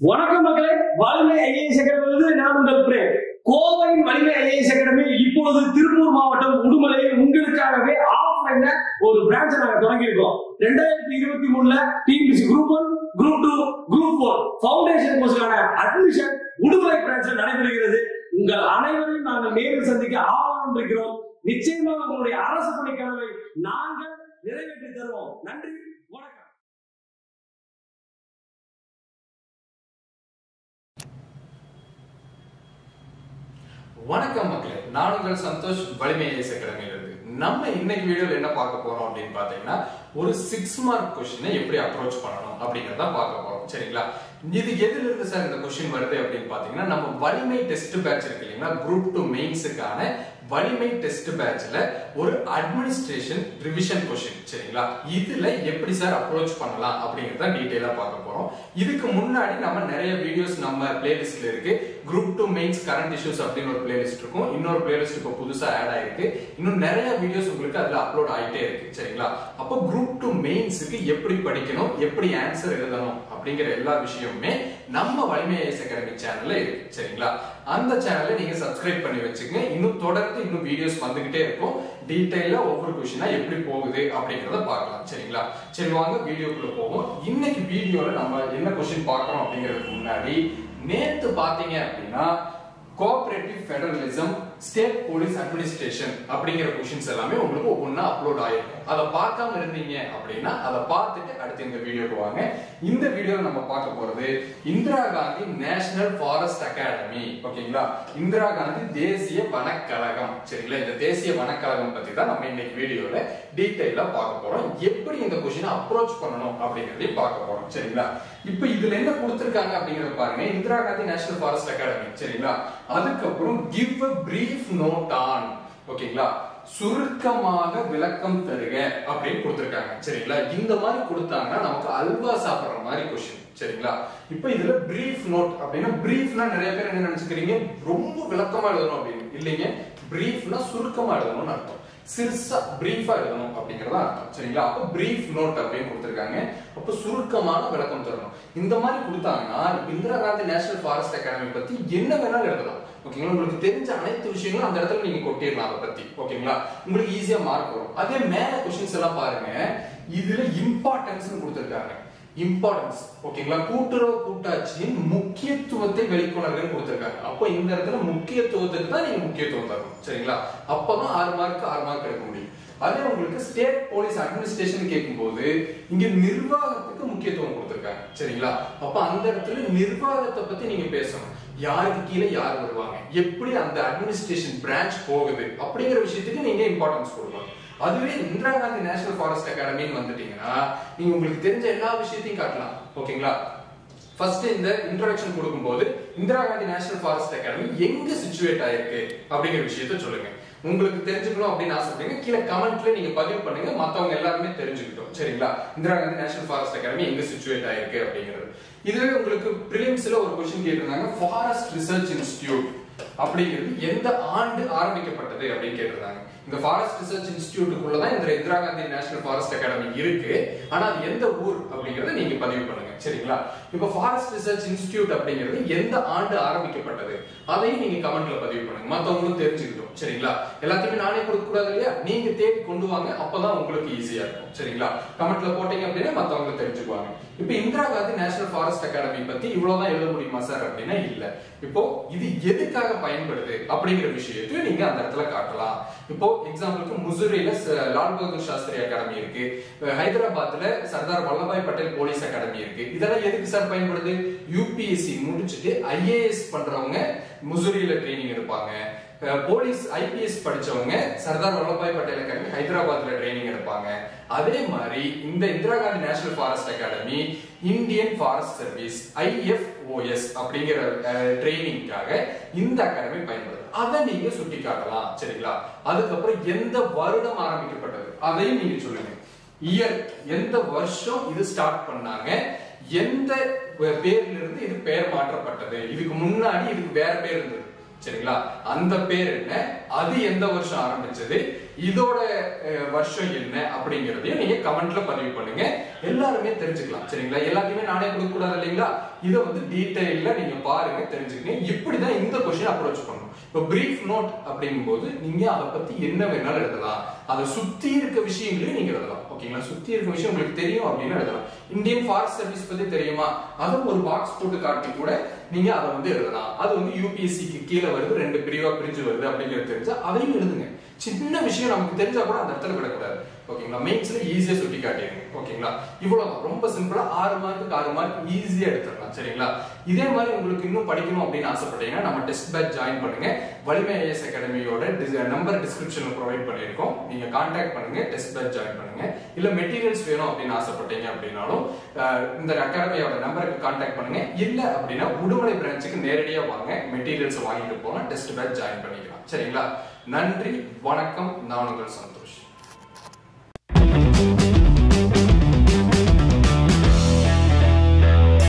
வணக்கம் மக்களே, வலிமை ஐஏஎஸ் அகாடமியிலிருந்து நான் உங்கள் பிரேம். கோவையின் வலிமை ஐஏஎஸ் அகாடமி இப்பொழுது திருப்பூர் மாவட்டம் உடுமலையில் உங்களுக்காகவே ஆஃப்லைன்ல ஒரு பிரான்ச் நாங்க தொடங்கியிருக்கோம். 2023ல TNPSC group 1, group 2, group 4 foundation கோர்ஸ்க்கான அட்மிஷன் உடுமலை பிரான்ச்சில் நடைபெறுகிறது. உங்கள் அனைவரையும் நாங்கள் நேரில் சந்திக்க ஆவணம் இருக்கிறோம். நிச்சயமாக உங்களுடைய அரசு பணி கனவை நாங்கள் நிறைவேற்றி தருவோம். நன்றி, வணக்கம். வணக்கம் மக்களே, நான் உங்கள் சந்தோஷ், வலிமை ஐஏஎஸ் அகாடமியிலிருந்து. நம்ம இன்னைக்கு வீடியோல என்ன பார்க்க போறோம் அப்படின்னு பாத்தீங்கன்னா, ஒரு 6 மார்க் கொஸ்டினை எப்படி அப்ரோச் பண்ணணும் அப்படிங்கறத பார்க்க போறோம். சரிங்களா? இது எதுல இருந்து சார் இந்த கொஸ்டின் வருது அப்படின்னு பாத்தீங்கன்னா, நம்ம வலிமை டெஸ்ட் பேட்ச் இருக்கு இல்லைங்களா, குரூப் 2 மெயின்ஸுக்கான வலிமை டெஸ்ட் பேட்ச்ல ஒரு அட்மினிஸ்ட்ரேஷன் ரிவிஷன் கொஸ்டின். சரிங்களா? இதுல எப்படி சார் அப்ரோச் பண்ணலாம் அப்படிங்கறத டீடைலா பார்க்க போறோம். இதுக்கு முன்னாடி நம்ம நிறைய வீடியோஸ் நம்ம பிளேலிஸ்ட்ல இருக்கு. குரூப் 2 மெயின்ஸ் கரண்ட் இஷ்யூஸ் அப்படின்னு ஒரு பிளேலிஸ்ட் இருக்கும். இன்னொரு பிளேலிஸ்ட் இப்போ புதுசா ஆட் ஆயிருக்கு. இன்னும் நிறைய வீடியோஸ் உங்களுக்கு அதுல அப்லோட் ஆயிட்டே இருக்கு. சரிங்களா? அப்போ குரூப் 2 மெயின்ஸ்க்கு எப்படி படிக்கணும், எப்படி ஆன்சர் எழுதணும் அப்படிங்கிற எல்லா விஷயமுமே நம்ம வலிமை ஐஏஎஸ் அகாடமி சேனல்ல இருக்கு. சரிங்களா? அந்த சேனலை நீங்க சப்ஸ்கிரைப் பண்ணி வச்சுக்கங்க. இன்னும் தொடர்ந்து இன்னும் வீடியோஸ் வந்துகிட்டே இருக்கும். டீடைலா ஒவ்வொரு கொஸ்டினா எப்படி போகுது அப்படிங்கறத பார்க்கலாம். சரிங்களா? சரி, வாங்க வீடியோக்குள்ள போவோம். இன்னைக்கு வீடியோல நம்ம என்ன கொஸ்டின் பார்க்கறோம் அப்படிங்கிறதுக்கு முன்னாடி, நேத்து பாத்தீங்க அப்படின்னா cooperative federalism, state police administration அப்படிங்கிற கொஸ்டின்ஸ் எல்லாமே உங்களுக்கு ஒவ்வொன்றா அப்லோட் ஆயிருக்கும். அதை பார்க்காம இருந்தீங்க அப்படின்னா அதை பார்த்துட்டு அடுத்து இந்த வீடியோக்கு வாங்க. இந்த வீடியோல நம்ம பார்க்க போறது Indira Gandhi national forest academy. ஓகேங்களா? இந்திரா காந்தி தேசிய வனக்கழகம். சரிங்களா? இந்த தேசிய வனக்கழகம் பத்தி தான் நம்ம இன்னைக்கு வீடியோல டீடைலா பார்க்க போறோம். எப்படி இந்த கொஸ்டினை அப்ரோச் பண்ணணும் அப்படிங்கறதையும் பார்க்க போறோம். சரிங்களா? இப்போ இதுல என்ன கொடுத்திருக்காங்க அப்படிங்கறத பாருங்க. Indira Gandhi national forest academy. சரிங்களா? அதுக்கப்புறம் give a brief note on. ஓகேங்களா? சுருக்கமாக விளக்கம் தருக அப்படின்னு கொடுத்திருக்காங்க. சரிங்களா? இந்த மாதிரி கொடுத்தாங்கன்னா நமக்கு அல்வா சாப்பிடுற மாதிரி கொஸ்டின். சரிங்களா? இப்போ இதுல பிரீஃப் நோட் அப்படின்னா, பிரீஃப்னா நிறைய பேர் என்ன நினைச்சுக்கிறீங்க, ரொம்ப விளக்கமா எழுதணும் அப்படின்னு. இல்லைங்க, பிரீஃப்னா சுருக்கமா எழுதணும்னு அர்த்தம். சிறுசா பிரீஃபா எழுதணும் அப்படிங்கறத அர்த்தம். சரிங்களா? அப்ப பிரீஃப் நோட் அப்படின்னு கொடுத்திருக்காங்க. அப்ப சுருக்கமான விளக்கம் தரணும். இந்த மாதிரி கொடுத்தாங்கன்னா Indira Gandhi national forest academy பத்தி என்ன வேணாலும் எழுதலாம். ஓகேங்களா? உங்களுக்கு தெரிஞ்ச அனைத்து விஷயங்களும் அந்த இடத்துல நீங்க கொட்டிடலாம் அதை பத்தி. ஓகேங்களா? உங்களுக்கு ஈஸியா மார்க் வரும். அதே மேல கொஸ்டின்ஸ் எல்லாம் பாருங்க. இதுல இம்பார்ட்டன்ஸ் கொடுத்திருக்காங்க. இம்பார்ட்டன்ஸ். ஓகேங்களா? கூட்டுறவு கூட்டாட்சியின் முக்கியத்துவத்தை வெளிக்கொணர்கன்னு கொடுத்திருக்காங்க. அப்போ இந்த இடத்துல முக்கியத்துவத்துக்கு தான் நீங்க முக்கியத்துவம் தரணும். சரிங்களா? அப்பதான் 6 மார்க் எடுக்க முடியும். அதே உங்களுக்கு ஸ்டேட் போலீஸ் அட்மினிஸ்ட்ரேஷன் கேட்கும்போது இங்க நிர்வாகத்துக்கு முக்கியத்துவம் கொடுத்திருக்காங்க. சரிங்களா? அப்ப அந்த இடத்துல நிர்வாகத்தை பத்தி நீங்க பேசணும். யாருக்கு கீழே யார் வருவாங்க, எப்படி அந்த அட்மினிஸ்ட்ரேஷன் பிரான்ச் போகுது அப்படிங்கிற விஷயத்துக்கு நீங்க இம்பார்ட்டன்ஸ் கொடுக்கணும். அதுவே இந்திரா காந்தி நேஷனல் ஃபாரஸ்ட் அகாடமின்னு வந்துட்டீங்கன்னா நீங்க உங்களுக்கு தெரிஞ்ச எல்லா விஷயத்தையும் காட்டலாம். ஓகேங்களா? ஃபர்ஸ்ட் இந்த இன்ட்ரோடக்ஷன் கொடுக்கும்போது Indira Gandhi national forest academy எங்க சிச்சுவேட் ஆயிருக்கு அப்படிங்கிற விஷயத்தை சொல்லுங்க. உங்களுக்கு தெரிஞ்சுக்கணும் அப்படின்னு ஆசைப்படுங்க, கீழே கமெண்ட்ல நீங்க பதிவு பண்ணுங்க. மத்தவங்க எல்லாருமே தெரிஞ்சுக்கிட்டோம். சரிங்களா? Indira Gandhi national forest academy எங்க சிச்சுவேட் ஆயிருக்கு அப்படிங்கிறது. இதுவே உங்களுக்கு பிரிலிம்ஸ்ல ஒரு क्वेश्चन கேட்டிருந்தாங்க, ஃபாரஸ்ட் ரிசர்ச் இன்ஸ்டிடியூட் அப்படிங்கிறது எந்த ஆண்டு ஆரம்பிக்கப்பட்டது அப்படின்னு கேட்டிருந்தாங்க. இந்த ஃபாரஸ்ட் ரிசர்ச் இன்ஸ்டிடியூட்டுக்குள்ள தான் இந்த Indira Gandhi national forest academy இருக்கு. ஆனா அது எந்த ஊர் அப்படிங்கறத நீங்க பதிவு பண்ணுங்க. சரிங்களா? இப்போ ஃபாரஸ்ட் ரிசர்ச் இன்ஸ்டிடியூட் அப்படிங்கிறது எந்த ஆண்டு ஆரம்பிக்கப்பட்டது அதையும் நீங்க கமெண்ட்ல பதிவு பண்ணுங்க. மத்தவங்களும் தெரிஞ்சுக்கிட்டோம். சரிங்களா? எல்லாத்தையுமே நானே கொடுக்க கூடாது இல்லையா? நீங்க தேடி கொண்டு வாங்க, அப்பதான் உங்களுக்கு ஈஸியா இருக்கும். சரிங்களா? கமெண்ட்ல போட்டீங்க அப்படின்னா மத்தவங்க தெரிஞ்சுக்குவாங்க. இப்போ Indira Gandhi national forest academy பத்தி இவ்வளவுதான் எழுத முடியுமா சார் அப்படின்னா இல்ல. இப்போ இது எதுக்காக பயன்படுது அப்படிங்கிற விஷயத்தையும் நீங்க அந்த இடத்துல காட்டலாம். இப்போ எக்ஸாம்பிளுக்கு முசூரியில லால் பகதூர் சாஸ்திரி அகாடமி இருக்கு, ஹைதராபாத்ல சர்தார் வல்லபாய் பட்டேல் போலீஸ் அகாடமி இருக்கு. இதெல்லாம் எதுக்கு சார் பயன்படுது? யூபிஎஸ்சி முடிச்சுட்டு ஐஏஎஸ் பண்றவங்க முசூரியில ட்ரைனிங் எடுப்பாங்க. போலீஸ் ஐபிஎஸ் படிச்சவங்க சர்தார் வல்லபாய் பட்டேல் அகாடமி ஹைதராபாத்ல ட்ரைனிங் எடுப்பாங்க. அதே மாதிரி இந்த Indira Gandhi national forest academy Indian forest service IFOS அப்படிங்கிற ட்ரைனிங்காக இந்த அகாடமி பயன்படுது. அதை நீங்க சுட்டி காட்டலாம். சரிங்களா? அதுக்கப்புறம் எந்த வருடம் ஆரம்பிக்கப்பட்டது அதையும் நீங்க சொல்லுங்க. இயர், எந்த வருஷம் இது ஸ்டார்ட் பண்ணாங்க, எந்த பேர்ல இருந்து இது பெயர் மாற்றப்பட்டது, இதுக்கு முன்னாடி இதுக்கு வேற பேர் இருந்தது. சரிங்களா? அந்த பேர் என்ன, அது எந்த வருஷம் ஆரம்பிச்சது, இதோட வருஷம் என்ன அப்படிங்கறதையும் நீங்க கமெண்ட்ல பதிவு பண்ணுங்க. எல்லாருமே தெரிஞ்சுக்கலாம். சரிங்களா? எல்லாத்தையுமே நானே கொடுக்க கூடாது இல்லைங்களா? இதை வந்து டீடைல்ல நீங்க பாருங்க, தெரிஞ்சுக்கங்க. இப்படிதான் இந்த கொஸ்டின் அப்ரோச் பண்ணணும். இப்போ பிரீஃப் நோட் அப்படிங்கும் போது நீங்க அதை பத்தி என்ன வேணாலும் எழுதலாம். அதை சுத்தி இருக்க விஷயங்களையும் நீங்க எழுதலாம். ஓகேங்களா? சுத்தி இருக்க விஷயம் உங்களுக்கு தெரியும் அப்படின்னு எழுதலாம். இந்தியன் ஃபாரஸ்ட் சர்வீஸ் பத்தி தெரியுமா, அதை ஒரு பாக்ஸ் போட்டு காட்டி கூட நீங்க அதை வந்து எழுதலாம். அது வந்து யூபிஎஸ்சிக்கு கீழே வருது, 2 பிரிவா பிரிஞ்சு வருது அப்படிங்கிறது தெரிஞ்சா அதையும் எழுதுங்க. சின்ன விஷயம் நமக்கு தெரிஞ்சா கூட அந்த இடத்துல விடக்கூடாது. ஓகேங்களா? மெயின்ஸ்ல ஈஸியா சுட்டி காட்டிடுங்க. ஓகேங்களா? இவ்வளவுதான், ரொம்ப சிம்பிளா 6 மார்க்குக்கு 6 மார்க் ஈஸியா எடுத்துடலாம். சரிங்களா? இதே மாதிரி உங்களுக்கு இன்னும் படிக்கணும் அப்படின்னு ஆசைப்பட்டீங்கன்னா நம்ம டெஸ்ட் பேட்ச் ஜாயின் பண்ணுங்க. வலிமை ஐஏஎஸ் அகாடமியோட நம்பர் டிஸ்கிரிப்ஷன்ல ப்ரொவைட் பண்ணிருக்கோம். நீங்க கான்டாக்ட் பண்ணுங்க, டெஸ்ட் பேட்ச் ஜாயின் பண்ணுங்க. இல்ல மெட்டீரியல்ஸ் வேணும் அப்படின்னு ஆசைப்பட்டீங்க அப்படின்னாலும் இந்த அகாடமியோட நம்பருக்கு கான்டாக்ட் பண்ணுங்க. இல்ல அப்படின்னா உடுமலை பிரான்ச்சுக்கு நேரடியா வாங்க, மெட்டீரியல்ஸ் வாங்கிட்டு போனா டெஸ்ட் பேட்ச் ஜாயின் பண்ணிக்கலாம். சரிங்களா? நன்றி, வணக்கம். நான் உங்கள் சந்தோஷ்.